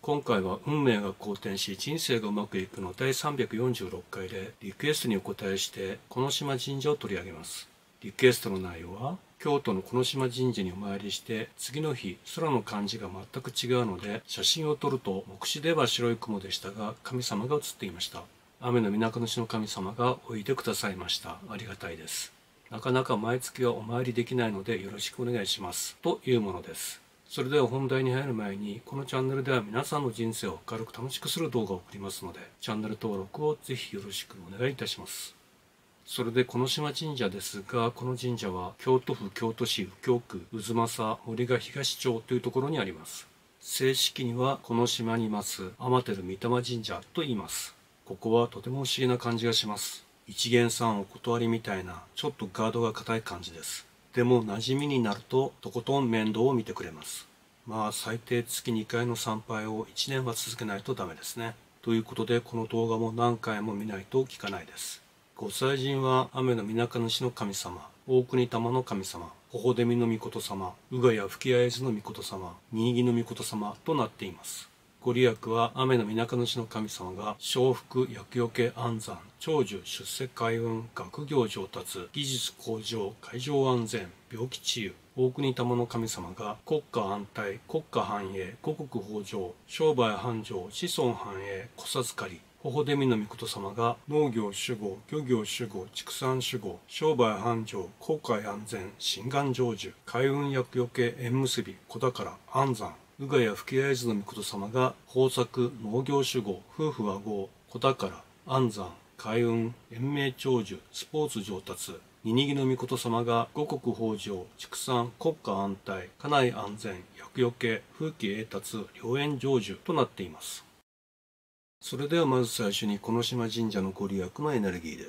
今回は運命が好転し人生がうまくいくの第346回でリクエストにお答えして木島神社を取り上げます。リクエストの内容は京都の木島神社にお参りして次の日空の感じが全く違うので写真を撮ると目視では白い雲でしたが神様が写っていました。雨の水主の神様がおいでくださいました。ありがたいです。なかなか毎月はお参りできないのでよろしくお願いしますというものです。それでは本題に入る前にこのチャンネルでは皆さんの人生を明るく楽しくする動画を送りますのでチャンネル登録をぜひよろしくお願いいたします。それで木島神社ですが、この神社は京都府京都市右京区渦政森ヶ東町というところにあります。正式にはこの島にいます天照御霊神社と言います。ここはとても不思議な感じがします。一元さんお断りみたいなちょっとガードが硬い感じです。でも馴染みになるととことん面倒を見てくれます。まあ最低月2回の参拝を1年は続けないとダメですね。ということでこの動画も何回も見ないと効かないです。ご祭神は雨の水主の神様、大国玉の神様、頬出身の御事様、宇賀谷吹合図の御事様、新木の御事様となっています。ご利益は雨の水主の神様が承福、厄除け、安産、長寿、出世開運、学業上達、技術向上、海上安全、病気治癒、大国玉の神様が国家安泰、国家繁栄、五穀豊穣、商売繁盛、子孫繁栄、子授かり、頬出身の御事様が農業守護、漁業守護、畜産守護、商売繁盛、航海安全、心願成就、開運厄除け、縁結び、子宝、安産、宇賀谷吹合図の御事様が豊作、農業守護、夫婦和合、子宝、安産、開運、延命長寿、スポーツ上達、二木の御事様が五穀豊穣、畜産、国家安泰、家内安全、厄除け、風紀栄達、良縁成就となっています。それではまず最初に木島神社のご利益のエネルギーです。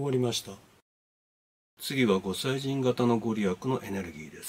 終わりました。次は5歳人型のご利益のエネルギーです。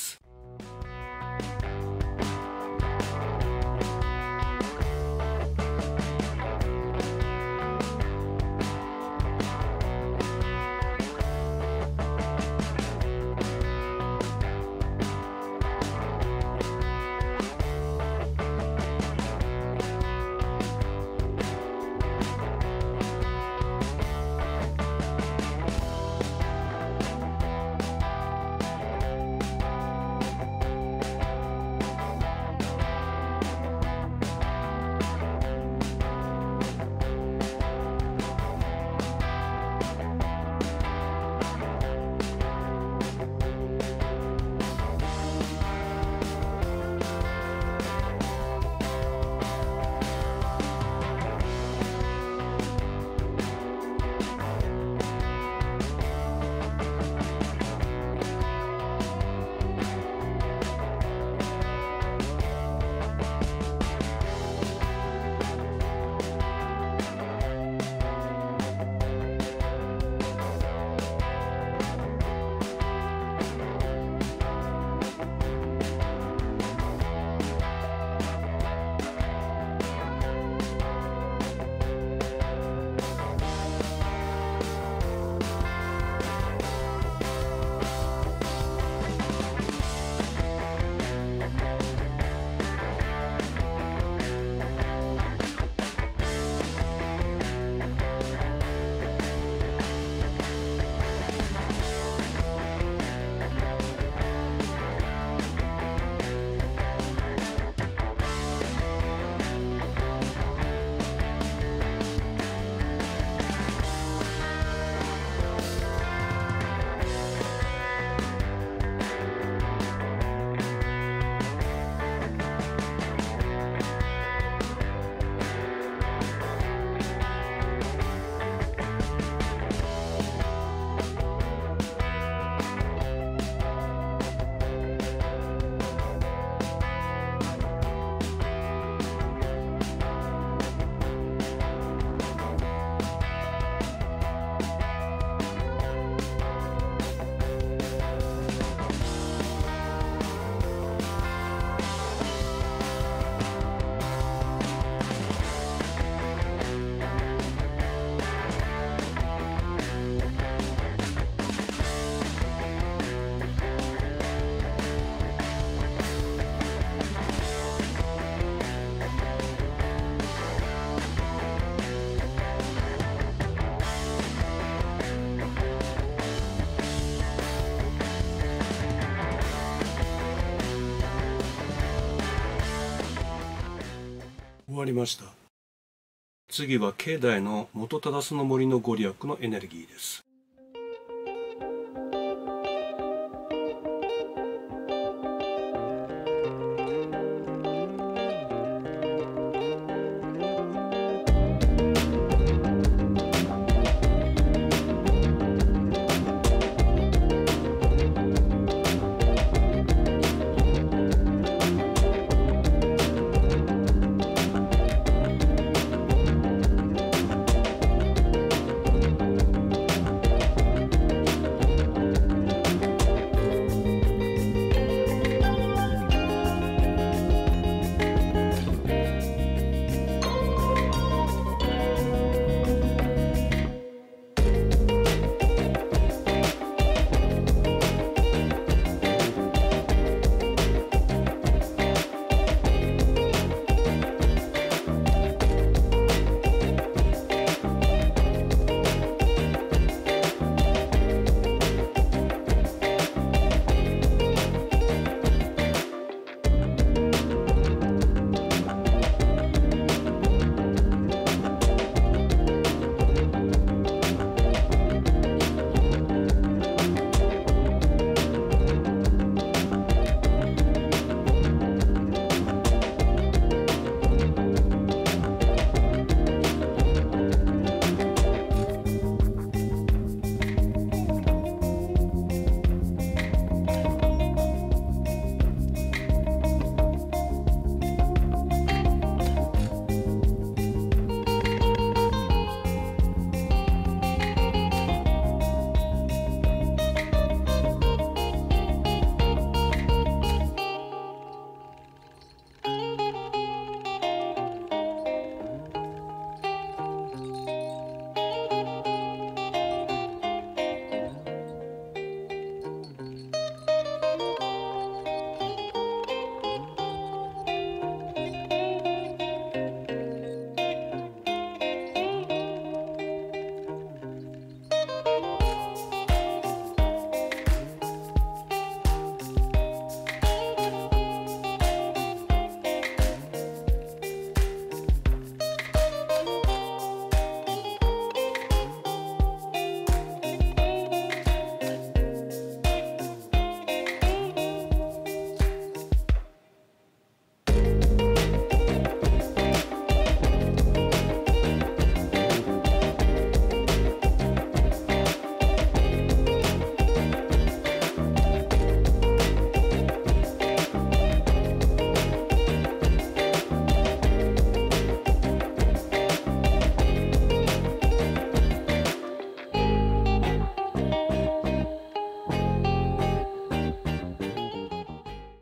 終わりました。次は境内の元忠の森のご利益のエネルギーです。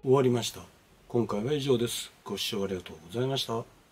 終わりました。今回は以上です。ご視聴ありがとうございました。